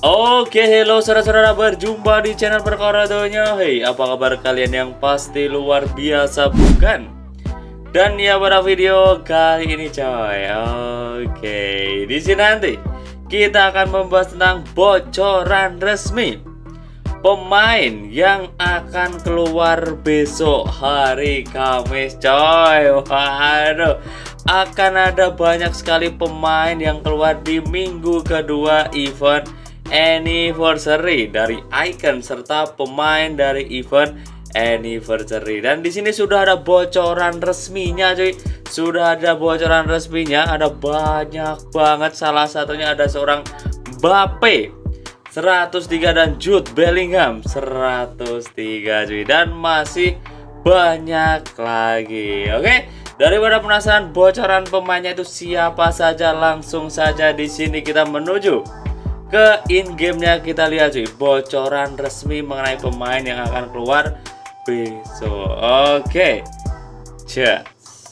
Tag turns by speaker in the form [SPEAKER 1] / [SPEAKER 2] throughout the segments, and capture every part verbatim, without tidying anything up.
[SPEAKER 1] Oke, hello saudara-saudara, berjumpa di channel Perkara Donya. Hey, apa kabar kalian yang pasti luar biasa, bukan? Dan ya, pada video kali ini coy, oke, di sini nanti kita akan membahas tentang bocoran resmi pemain yang akan keluar besok hari Kamis coy. Waduh, akan ada banyak sekali pemain yang keluar di minggu kedua event anniversary dari Icon serta pemain dari event anniversary. Dan di sini sudah ada bocoran resminya cuy. Sudah ada bocoran resminya, ada banyak banget. Salah satunya ada seorang Mbappe seratus tiga dan Jude Bellingham seratus tiga cuy, dan masih banyak lagi. Oke, daripada penasaran bocoran pemainnya itu siapa saja, langsung saja di sini kita menuju ke in gamenya. Kita lihat cuy, bocoran resmi mengenai pemain yang akan keluar besok. Oke, cek.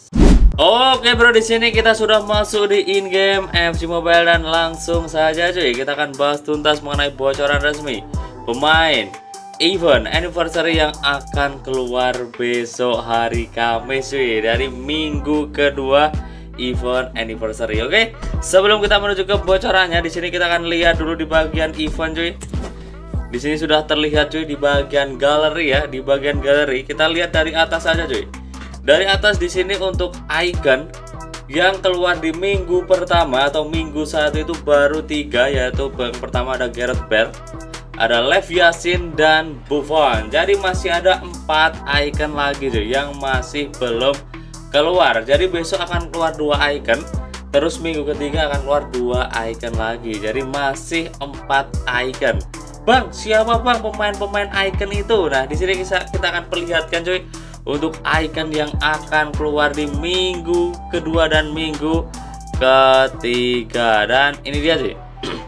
[SPEAKER 1] Oke bro, di sini kita sudah masuk di in game F C Mobile dan langsung saja cuy kita akan bahas tuntas mengenai bocoran resmi pemain event anniversary yang akan keluar besok hari Kamis cuy, dari minggu kedua event anniversary. Oke, sebelum kita menuju ke bocorannya, di sini kita akan lihat dulu di bagian event cuy. Di sini sudah terlihat cuy di bagian galeri ya, di bagian galeri kita lihat dari atas saja cuy. Dari atas di sini untuk icon yang keluar di minggu pertama atau minggu satu itu baru tiga, yaitu yang pertama ada Gareth Bale, ada Lev Yashin dan Buffon. Jadi masih ada empat icon lagi cuy yang masih belum keluar. Jadi besok akan keluar dua icon, terus minggu ketiga akan keluar dua icon lagi. Jadi masih empat icon. Bang, siapa bang pemain-pemain icon itu? Nah, di sini kita, kita akan perlihatkan cuy untuk icon yang akan keluar di minggu kedua dan minggu ketiga. Dan ini dia cuy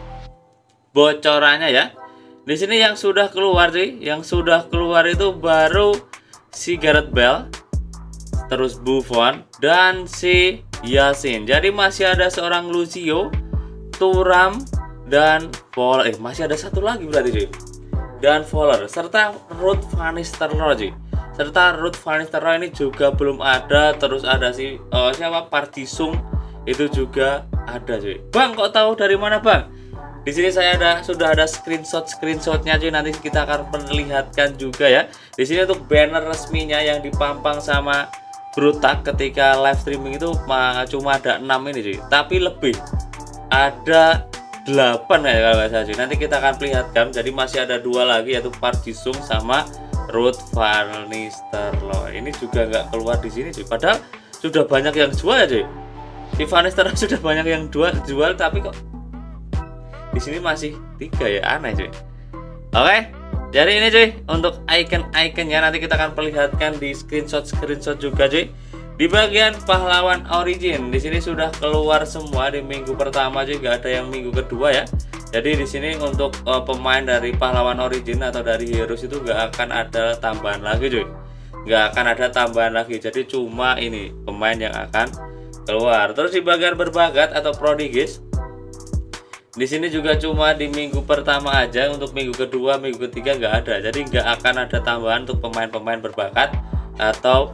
[SPEAKER 1] bocorannya ya. Di sini yang sudah keluar cuy, yang sudah keluar itu baru si Gareth Bale, terus Buffon dan si Yashin. Jadi masih ada seorang Lucio, Thuram dan Fowler. Eh, masih ada satu lagi berarti cuy. Dan Fowler serta Ruud van Nistelrooy. Serta Ruud van Nistelrooy ini juga belum ada. Terus ada si uh, siapa? Park Ji-sung itu juga ada cuy. Bang, kok tahu dari mana bang? Di sini saya ada sudah ada screenshot screenshotnya cuy. Nanti kita akan perlihatkan juga ya. Di sini untuk banner resminya yang dipampang sama Brutak ketika live streaming itu cuma ada enam ini cuy. Tapi lebih ada delapan ya kalau nggak salah cuy. Nanti kita akan perlihatkan. Jadi masih ada dua lagi, yaitu Park Ji-sung sama Ruud van Nistelrooy. Ini juga nggak keluar di sini cuy. Padahal sudah banyak yang jual ya cuy. Si Van Nistelrooy sudah banyak yang jual, jual tapi kok di sini masih tiga ya, aneh cuy. Oke, jadi ini cuy untuk icon-iconnya nanti kita akan perlihatkan di screenshot-screenshot juga cuy. Di bagian pahlawan origin di sini sudah keluar semua di minggu pertama cuy, gak ada yang minggu kedua ya. Jadi di sini untuk uh, pemain dari pahlawan origin atau dari heroes itu gak akan ada tambahan lagi cuy. Gak akan ada tambahan lagi. Jadi cuma ini pemain yang akan keluar. Terus di bagian berbakat atau prodigies, di sini juga cuma di minggu pertama aja. Untuk minggu kedua, minggu ketiga nggak ada. Jadi nggak akan ada tambahan untuk pemain-pemain berbakat atau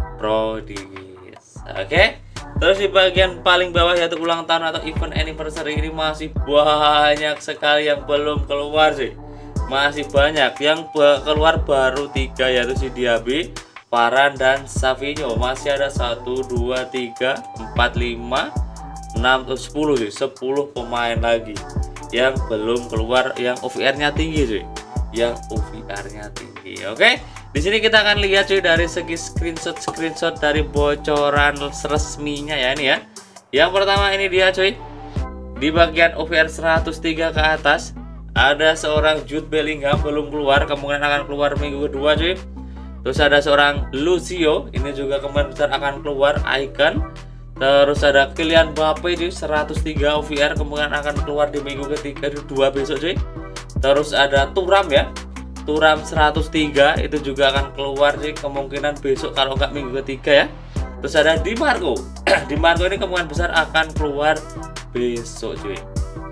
[SPEAKER 1] prodigies. Oke. Terus di bagian paling bawah yaitu ulang tahun atau event anniversary, ini masih banyak sekali yang belum keluar sih. Masih banyak yang keluar baru tiga, yaitu si Diaby, Varane dan Savinho. Masih ada satu, dua, tiga, empat, lima, enam, sepuluh sih, sepuluh pemain lagi yang belum keluar, yang O V R-nya tinggi cuy, yang O V R-nya tinggi. Oke, di sini kita akan lihat cuy dari segi screenshot screenshot dari bocoran resminya ya ini ya. Yang pertama ini dia cuy, di bagian O V R seratus tiga ke atas ada seorang Jude Bellingham belum keluar, kemungkinan akan keluar minggu kedua cuy. Terus ada seorang Lucio, ini juga kemungkinan besar akan keluar icon. Terus ada Kylian Mbappe cuy, seratus tiga O V R, kemungkinan akan keluar di minggu ketiga dua besok cuy. Terus ada Thuram ya, Thuram seratus tiga itu juga akan keluar cuy, kemungkinan besok kalau nggak minggu ketiga ya. Terus ada Di Marco. Di Marco ini kemungkinan besar akan keluar besok cuy.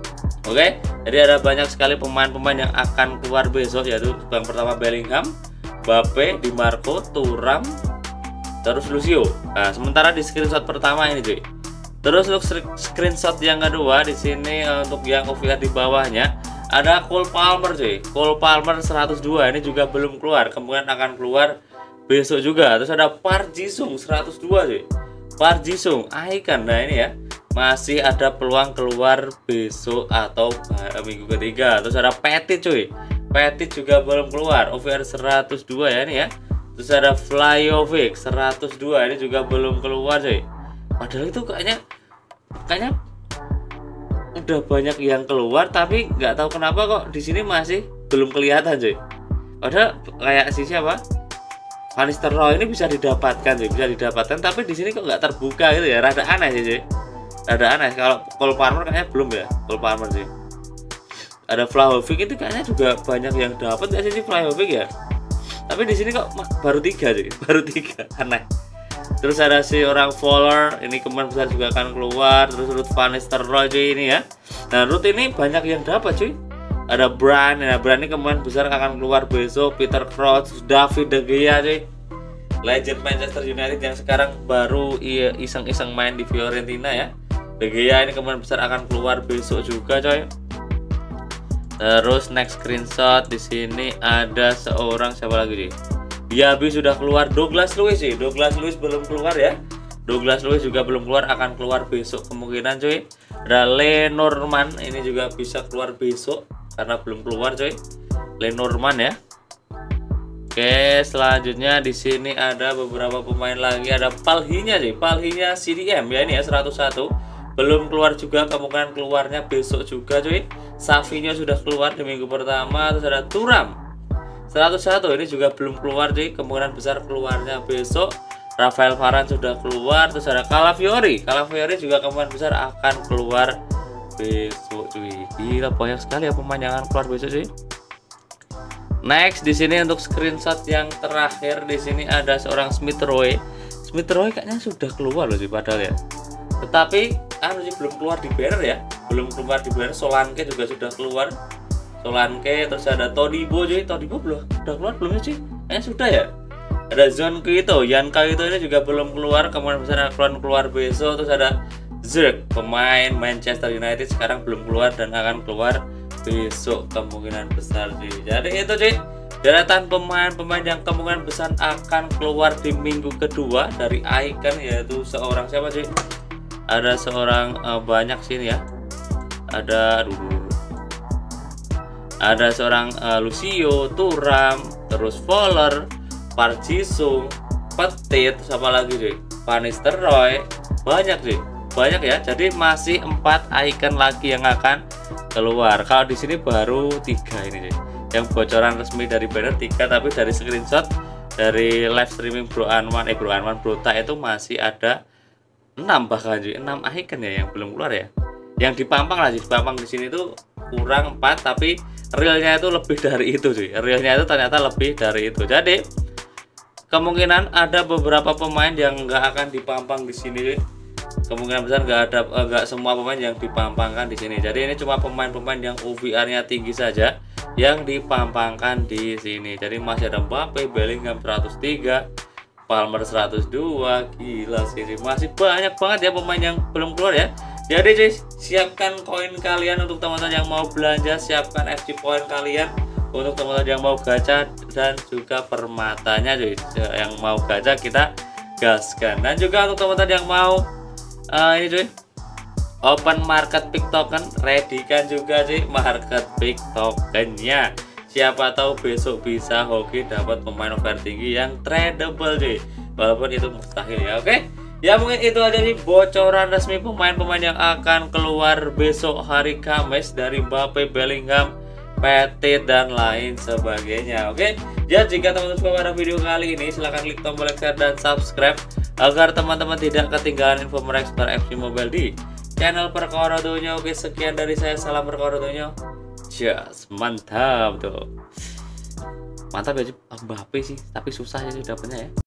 [SPEAKER 1] Oke, jadi ada banyak sekali pemain-pemain yang akan keluar besok, yaitu yang pertama Bellingham, Mbappe, Di Marco, Thuram, terus Lucio. Nah, sementara di screenshot pertama ini cuy. Terus untuk screenshot yang kedua di sini untuk yang O V R di bawahnya ada Cole Palmer cuy. Cole Palmer seratus dua ini juga belum keluar, kemungkinan akan keluar besok juga. Terus ada Park Ji-sung seratus dua cuy. Park Ji-sung icon. Nah ini ya, masih ada peluang keluar besok atau minggu ketiga. Terus ada Petit cuy. Petit juga belum keluar, O V R seratus dua ya ini ya. Terus ada Vlahovic seratus dua ini juga belum keluar cuy. Padahal itu kayaknya kayaknya udah banyak yang keluar, tapi nggak tahu kenapa kok di sini masih belum kelihatan cuy. Padahal kayak si siapa? Van Nistelrooy ini bisa didapatkan cuy, bisa didapatkan, tapi di sini kok nggak terbuka gitu ya. Rada aneh sih cuy. Rada aneh. Kalau Cole Palmer kayaknya belum ya, Cole Palmer sih. Ada Vlahovic itu kayaknya juga banyak yang dapat nggak sih Vlahovic ya. Tapi di sini kok baru tiga cuy, baru tiga, aneh. Terus ada si orang Fowler, ini kemungkinan besar juga akan keluar. Terus Ruud van Nistelrooy cuy ini ya. Nah Ruud ini banyak yang dapat cuy. Ada Brand, nah Brand ini kemungkinan besar akan keluar besok. Peter Crouch, David De Gea cuy, legend Manchester United yang sekarang baru iseng-iseng main di Fiorentina ya. De Gea ini kemungkinan besar akan keluar besok juga coy. Terus next screenshot di sini ada seorang siapa lagi nih? Diaby sudah keluar. Douglas Luiz sih, Douglas Luiz belum keluar ya. Douglas Luiz juga belum keluar, akan keluar besok kemungkinan coy. Ada Lenormand ini juga bisa keluar besok karena belum keluar coy. Lenormand ya. Oke, selanjutnya di sini ada beberapa pemain lagi. Ada Palhinha sih, Palhinha C D M ya ini ya seratus satu. Belum keluar juga, kemungkinan keluarnya besok juga cuy. Savinho sudah keluar di minggu pertama. Terus ada Thuram seratus satu ini juga belum keluar cuy, kemungkinan besar keluarnya besok. Rafael Varane sudah keluar. Terus ada Calafiori, Calafiori juga kemungkinan besar akan keluar besok cuy. Gila banyak sekali ya pemain yang akan keluar besok cuy. Next di sini untuk screenshot yang terakhir di sini ada seorang Smith Rowe. Smith Rowe kayaknya sudah keluar loh sih padahal ya. Tetapi anu sih belum keluar di banner ya, belum keluar di banner. Solanke juga sudah keluar. Solanke, terus ada Todibo cuy, Todibo belum udah keluar belum sih? Kayaknya sudah ya. Ada Zon Kito, Yan Kito ini juga belum keluar, kemungkinan besar akan keluar besok. Terus ada Zirk, pemain Manchester United sekarang belum keluar dan akan keluar besok kemungkinan besar cuy. Jadi itu cuy, deretan pemain-pemain yang kemungkinan besar akan keluar di minggu kedua dari icon, yaitu seorang siapa cuy? Ada seorang uh, banyak sini ya. Ada aduh, ada seorang uh, Lucio, Thuram, terus Fowler, Park Ji-sung, Petit, siapa lagi cuy? Van Nistelrooy, banyak cuy, banyak ya. Jadi masih empat icon lagi yang akan keluar. Kalau di sini baru tiga ini cuy. Yang bocoran resmi dari banner tiga, tapi dari screenshot dari live streaming Bro Anwan, eh Bro Anwan Brota itu masih ada enam bahkan cuy, enam icon ya yang belum keluar ya. Yang dipampang lah, dipampang di sini tuh kurang empat, tapi realnya itu lebih dari itu cuy. Realnya itu ternyata lebih dari itu. Jadi kemungkinan ada beberapa pemain yang nggak akan dipampang di sini cuy. Kemungkinan besar nggak ada, nggak semua pemain yang dipampangkan di sini. Jadi ini cuma pemain-pemain yang O V R-nya tinggi saja yang dipampangkan di sini. Jadi masih ada Mbappe, Bellingham seratus tiga, Palmer seratus dua, gila sih, masih banyak banget ya pemain yang belum keluar ya. Jadi cuy, siapkan koin kalian untuk teman-teman yang mau belanja, siapkan F C point kalian untuk teman-teman yang mau gacha, dan juga permatanya cuy. Yang mau gacha kita gaskan. Dan juga untuk teman-teman yang mau uh, ini cuy, open market pick token, ready kan juga cuy market pick tokennya. Siapa tahu besok bisa hoki dapat pemain over tinggi yang tradable cuy, walaupun itu mustahil ya. Oke, ya mungkin itu aja nih bocoran resmi pemain-pemain yang akan keluar besok hari Kamis dari Mbappe, Bellingham, Petit, dan lain sebagainya. Oke, ya jika teman-teman suka pada video kali ini, silahkan klik tombol like, share, dan subscribe agar teman-teman tidak ketinggalan info menarik seputar F C Mobile di channel Perkara Donya. Oke, sekian dari saya, salam Perkara Donya. Just mantap tuh, mantap ya Mbappe sih, tapi susah ya dapetnya ya.